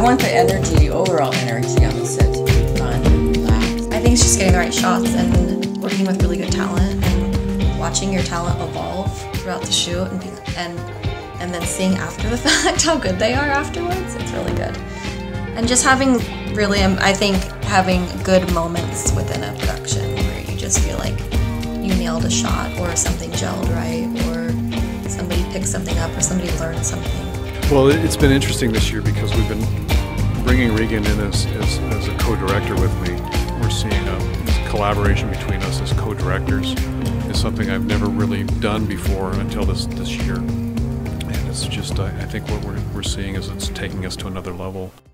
want the energy, overall energy on the set to be fun and relaxed. I think it's just getting the right shots and working with really good talent and watching your talent evolve throughout the shoot and then seeing after the fact how good they are afterwards. It's really good. And just having really, I think, having good moments within a production where you just feel like you nailed a shot or something gelled right or somebody picked something up or somebody learned something. Well, it's been interesting this year because we've been bringing Regan in as a co-director with me. We're seeing a collaboration between us as co-directors is something I've never really done before until this year. And it's just, I think what we're seeing is it's taking us to another level.